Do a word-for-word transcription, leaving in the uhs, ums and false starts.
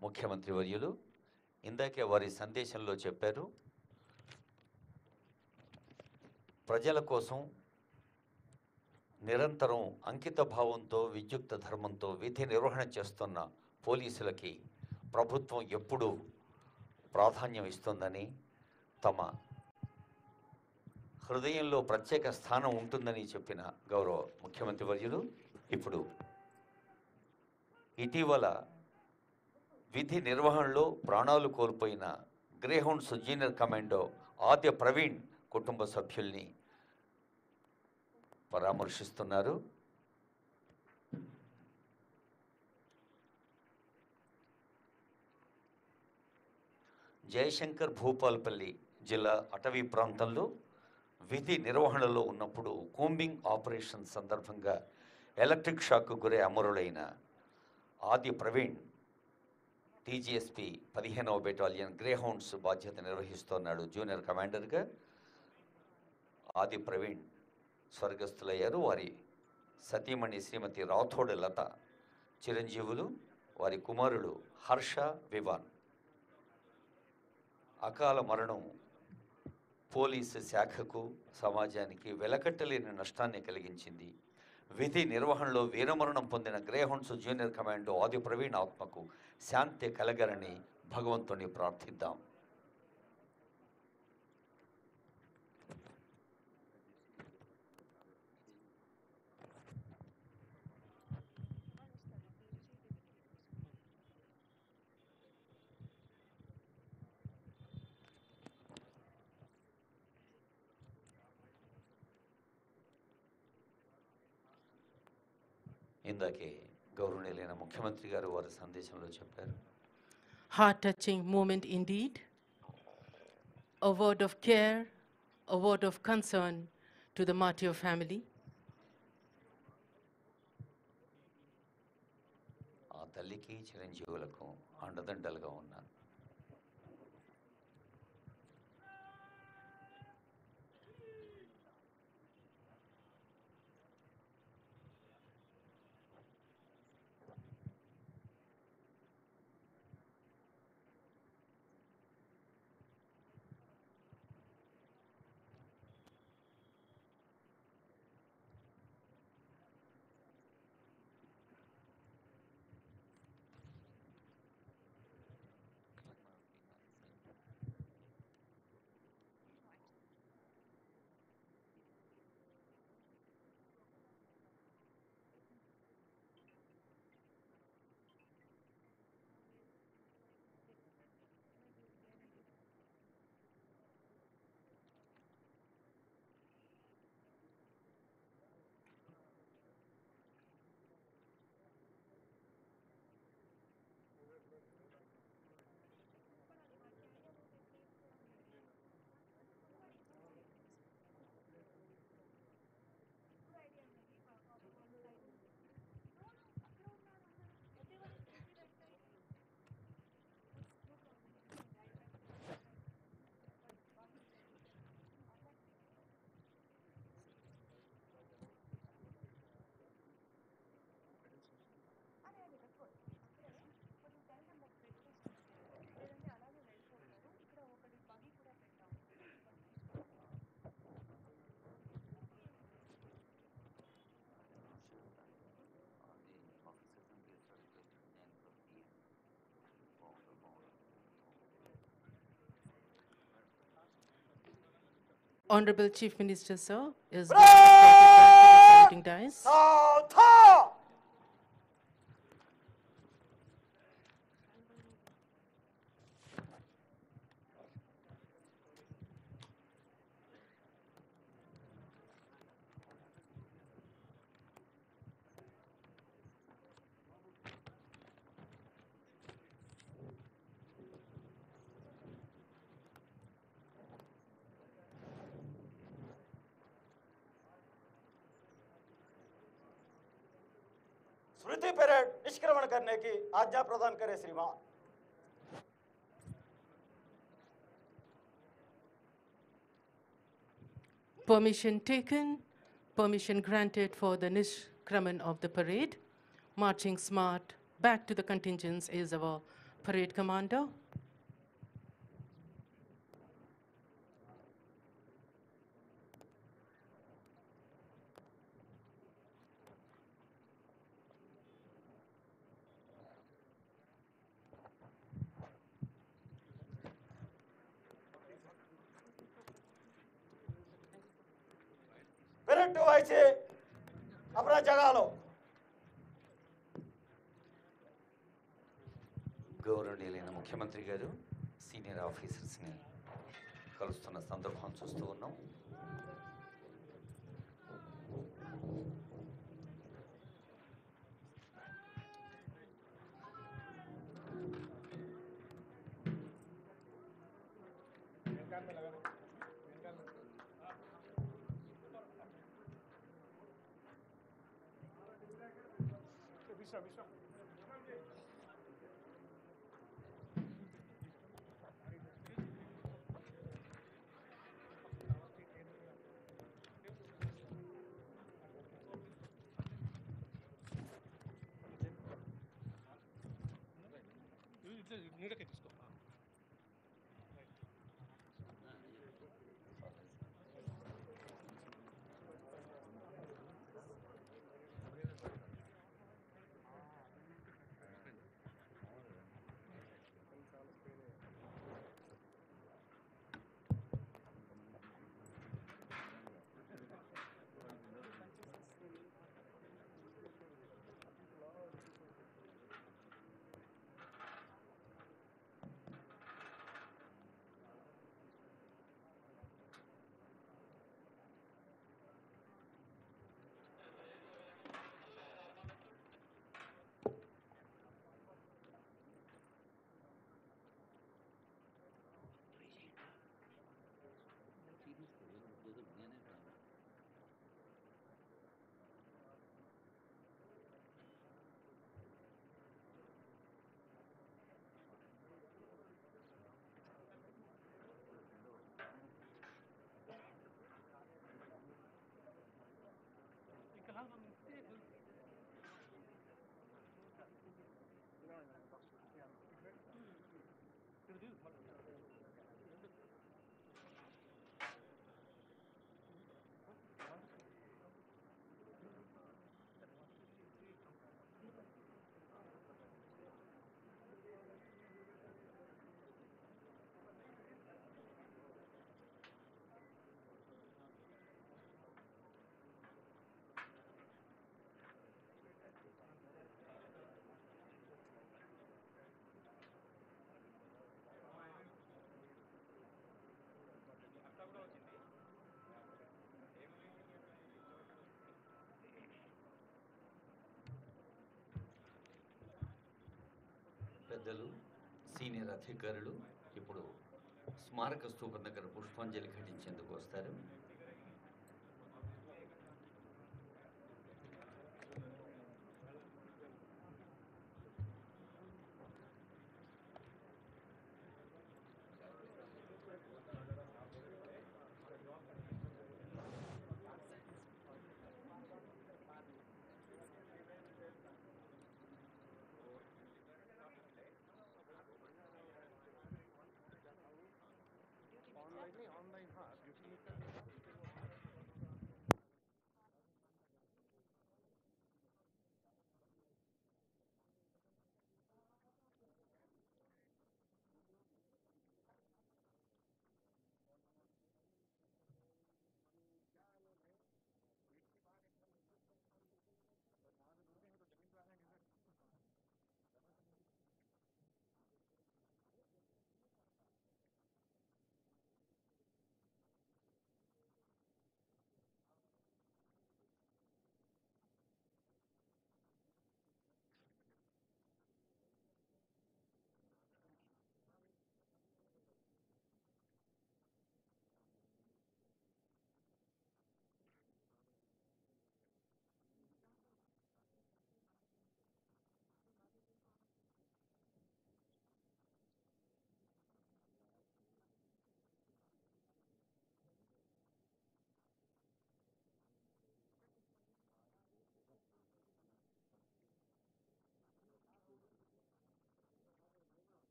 ముఖ్యమంత్రి వర్యులు ఇందాకే వారి సందేశంలో చెప్పారు, ప్రజల కోసం నిరంతరం అంకిత భావంతో విద్యుక్త ధర్మంతో విధి నిర్వహణ చేస్తున్న పోలీసులకి ప్రభుత్వం ఎప్పుడూ ప్రాధాన్యం ఇస్తుందని, తమ హృదయంలో ప్రత్యేక స్థానం ఉంటుందని చెప్పిన గౌరవ ముఖ్యమంత్రి వర్యులు ఇప్పుడు ఇటీవల విధి నిర్వహణలో ప్రాణాలు కోల్పోయిన Greyhounds junior commando Adya Praveen కుటుంబ సభ్యుల్ని పరామర్శిస్తున్నారు. జయశంకర్ భూపాల్పల్లి జిల్లా అటవీ ప్రాంతంలో విధి నిర్వహణలో ఉన్నప్పుడు కూంబింగ్ ఆపరేషన్ సందర్భంగా ఎలక్ట్రిక్ షాక్కు గురై అమరులైన ఆది ప్రవీణ్ టీజీఎస్పీ పదిహేనవ బెటాలియన్ గ్రేహౌండ్స్ బాధ్యత నిర్వహిస్తున్నాడు. జూనియర్ కమాండర్గా ఆది ప్రవీణ్ స్వర్గస్థులయ్యారు. వారి సతీమణి శ్రీమతి రాథోడ్ లత చిరంజీవులు, వారి కుమారుడు హర్ష వివాన్. అకాల మరణం పోలీసు శాఖకు సమాజానికి వెలకట్టలేని నష్టాన్ని కలిగించింది. విధి నిర్వహణలో వీరమరణం పొందిన గ్రేహౌండ్స్ జూనియర్ కమాండో ఆది ప్రవీణ్ ఆత్మకు శాంతి కలగరని భగవంతుని ప్రార్థిద్దాం. ఇందాకే గౌరవనీయులైన ముఖ్యమంత్రి గారు వారి సందేశంలో చెప్పారు, heart-touching moment indeed, a word of care, a word of concern to the martyr family. ఆ తల్లికి చిరంజీవులకు అండదండలుగా ఉన్నారు. Honorable Chief Minister, sir, is being escorted back to the saluting dais. स्मृति परेड निष्क्रमण करने की आज्ञा प्रदान करें श्रीमान। Permission taken, permission granted for the Nishkraman of the parade. Marching smart back to the contingents is our Parade Commander. Parade टू ऐसे अपना जगह लो। గౌరవనీయులైన ముఖ్యమంత్రి గారు సీనియర్ ఆఫీసర్స్ని కలుస్తున్న సందర్భం చూస్తూ ఉన్నాం. నీడకే తీసుకో. పెద్దలు సీనియర్ అధికారులు ఇప్పుడు స్మారక స్తూపం దగ్గర పుష్పాంజలి ఘటించేందుకు వస్తారు.